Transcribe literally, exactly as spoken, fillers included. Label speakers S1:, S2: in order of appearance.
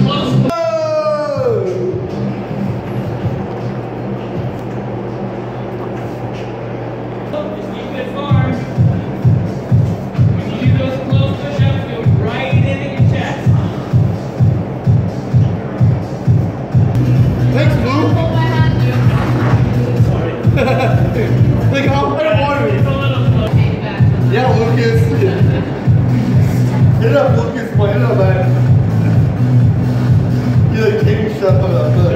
S1: Hit up Lucas, hit up, man. You're the king shot of the